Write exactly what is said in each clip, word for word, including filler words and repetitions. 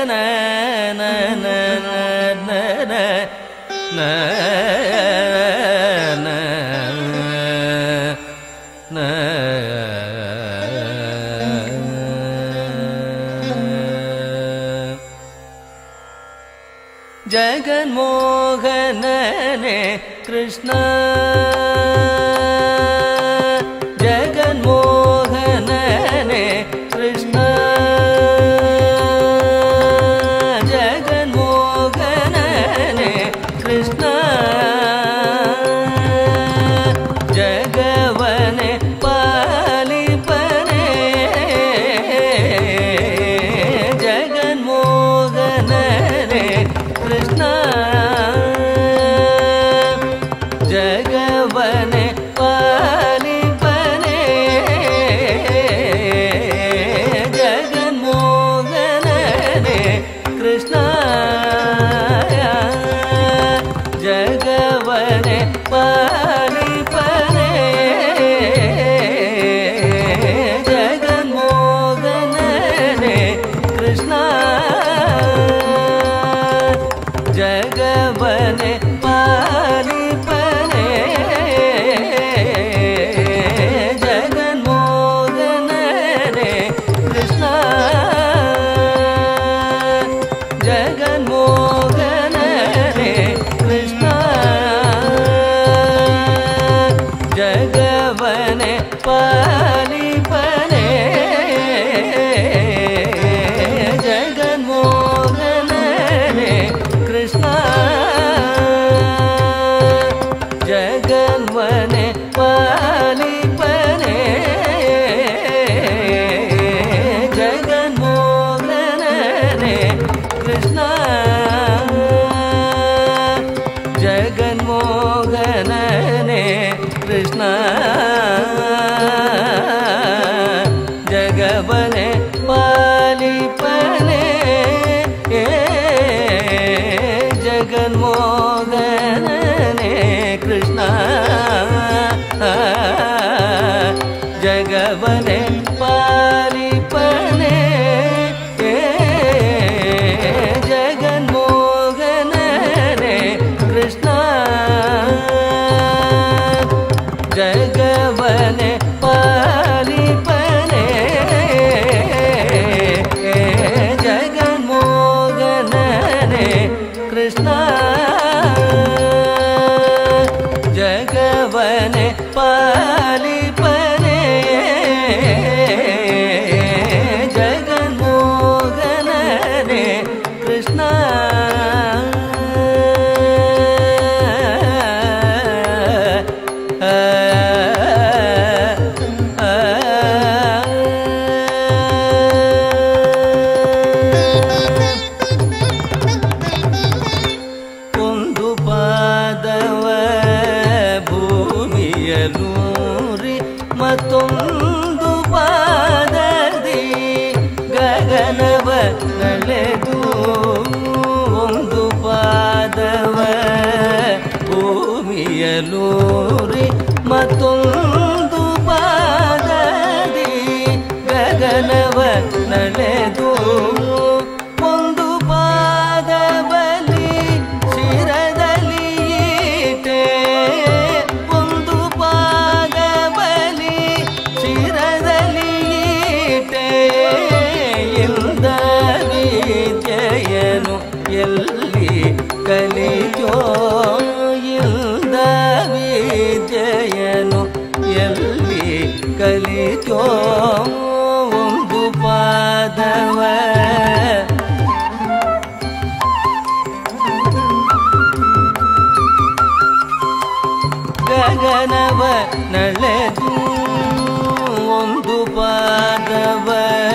जगन्मोहनने कृष्ण जगन्मोहनने कृष्ण जगन्मोहनने कृष्ण जगवने पालिपने जगन्मोहनने कृष्ण जगवने पालिपने जगन्मोहनने कृष्ण जगवने पालिपने जगन्मोहनने कृष्ण जगवने पालिपने जगन्मोहनने कृष्ण जगन्मोहनने कृष्ण जगवने पालिपने जगन्मोहनने कृष्ण जगन्वने पालिपने जगन्मोहनने कृष्ण जगन्मोहनने कृष्ण जगवने पालिपने जगन्मोहनने कृष्ण जगवने पालिपने जगन्मोहनने कृष्ण जगवने पालिपने जगन्मोहनने कृष्ण जगवने पालिपने जगन्मोहनने कृष्ण ಒಂದು ಪಾದವ ಭೂಮಿಯಲೂರಿ ಮತ್ತೊಂದು ಪಾದದಿ ಗಗನವ ನಳೆದು ಒಂದು ಪಾದವ ಭೂಮಿಯಲೂರಿ ಮತ್ತೊಂದು ಪಾದದಿ ಗಗನವ ನಳೆದು ಒಂದು ಪಾದಬಲಿ ಶಿರದಲ್ಲಿ ಈಟೆ ಒಂದು ಪಾದಬಲಿ ಶಿರದಲ್ಲಿ ಈಟೆ ಇಂದ ವಿದ್ಯೆಯನು ಎಲ್ಲಿ ಕಲಿತೋ ಇಂದ ವಿದ್ಯೆಯನು ಎಲ್ಲಿ ಕಲಿತೋ ಒಂದು ಪಾದವ ಗಗನವ ನಳೆದು ಒಂದು ಪಾದವ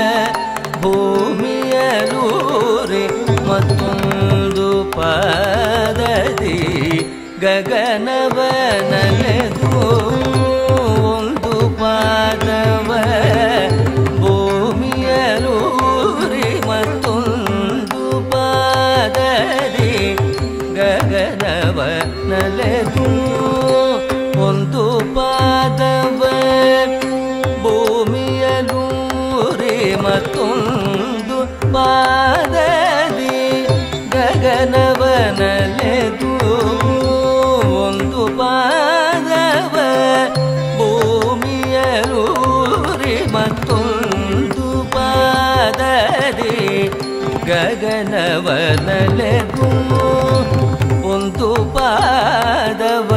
ಭೂಮಿಯಲೂರಿ ಮತ್ತೊಂದು ಪಾದದಿ ಗಗನವ ನಳೆದು ಒಂದು ಪಾದವ ಭೂಮಿಯಲೂರಿ ಮತ್ತೊಂದು ಪಾದದಿ ಗಗನವ ನಳೆದು ಒಂದು ಪಾದವ ಭೂಮಿಯಲೂರಿ ಮತ್ತೊಂದು ಪಾದ ಗಗನವನಲೆದು ಒಂದು ಪಾದವ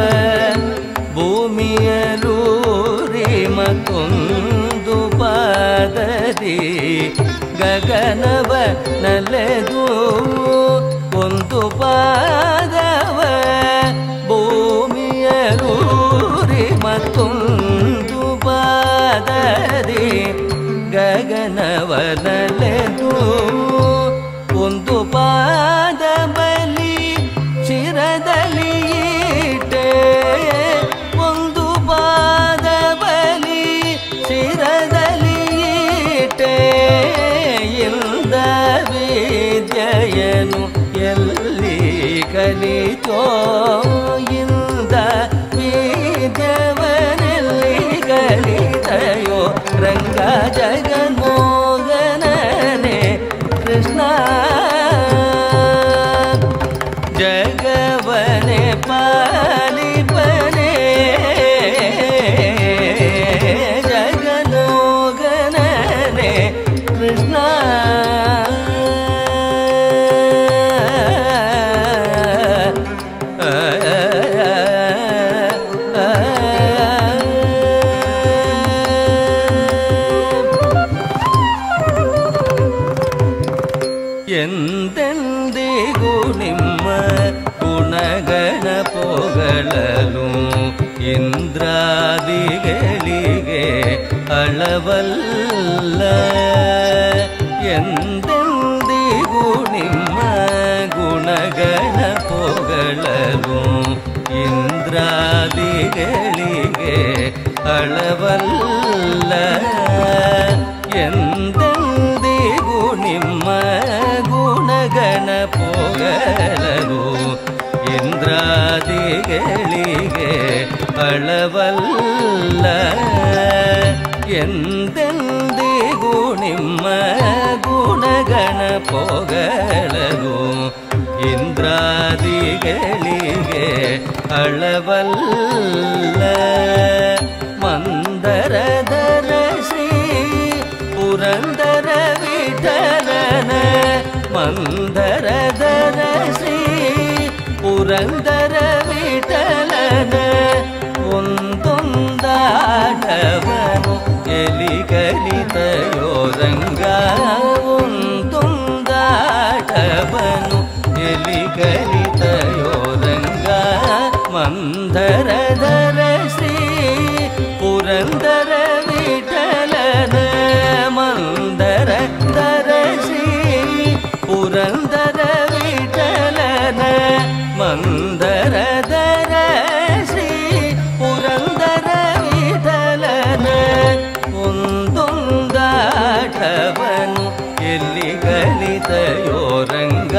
ಭೂಮಿಯಲೂರಿ ಮತ್ತೊಂದು ಪಾದದಿ ಗಗನವನಲೆದು ಒಂದು ಪಾದವ ಭೂಮಿಯಲೂರಿ ಮತ್ತೊಂದು ಪಾದದಿ ಗಗನವನಲೆದು ಒಂದು ಪಾದ ಬಲಿ ಶಿರದಲ್ಲಿ ಇಟ್ಟೆ ಒಂದು ಪಾದ ಬಲಿ ಶಿರದಲ್ಲಿ ಇಟ್ಟೆ ಇಂದ ವಿದ್ಯೆಯನು ಎಲ್ಲಿ ಕಲಿತೋ ಇಂದ ವಿದ್ಯವನೆಲ್ಲಿ ಕಲಿತಯೋ ರಂಗ ಜಗನ್ಮೋಹನನೇ ಕೃಷ್ಣ ಜಗವನೆ ಪಾಲಿಪನೆ ಜಗನ್ಮೋಹನನೇ ಕೃಷ್ಣ ಎಂದೆಂದಿಗೂ ನಿಮ್ಮ ಗುಣಗಣ ಪೊಗಳಲು ಇಂದ್ರಾದಿಗಳಿಗೆ ಅಳವಲ್ಲ ಎಂದೆಂದಿಗೂ ನಿಮ್ಮ ಗುಣಗಣ ಪೊಗಳಲು ಇಂದ್ರಾದಿಗಳಿಗೆ ಅಳವಲ್ಲ ಎಂದೆಂದಿಗೂ ನಿಮ್ಮ ಗುಣಗಣ ಪೊಗಳಲು ಇಂದ್ರಾದಿಗಳಿಗೆ ಅಳವಲ್ಲ ಎಂದೆಂದಿಗೂ ನಿಮ್ಮ ಗುಣಗಣ ಪೊಗಳಲು ಇಂದ್ರಾದಿಗಳಿಗೆ ಅಳವಲ್ಲ ಮಂದರದರ ಶ್ರೀ ಪುರಂದರ ವಿಠಲನ ಮಂದರದರ ಶ್ರೀ ಪುರಂದರ ವಿಠಲನ ಒಂದೊಂದಾಟವನು ಎಲಿ ಕಲಿತಯೋ ರಂಗ ಒಂದೊಂದಾಟವನು ಎಲಿ ಕಲಿತಯೋ ರಂಗ ಮಂದರದರ ಶ್ರೀ ಪುರಂದರ ವಿಠಲನ ಮಂದರದರ ಶ್ರೀ ಪುರಂದರ ವಿಠಲನ ಮಂದರದರ ಶ್ರೀ ಪುರಂದರ ವಿಠಲನ ಒಂದೊಂದಾಟವನು ಎಲ್ಲಿ ಕಲಿತಯೋ ರಂಗ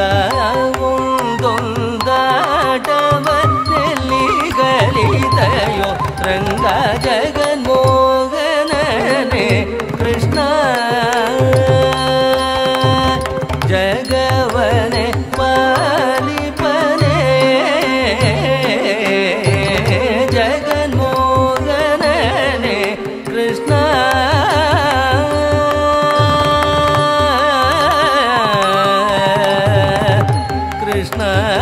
ಒಂದೊಂದಾಟವನೆಲ್ಲಿ ಕಲಿತಯೋ ರಂಗ ಜಗನ್ಮೋಹನನೇ ಕೃಷ್ಣ ಜಗವನೆ ಪಾಲಿಪನೆ ಜಗನ್ಮೋಹನನೇ ಕೃಷ್ಣ ಕೃಷ್ಣ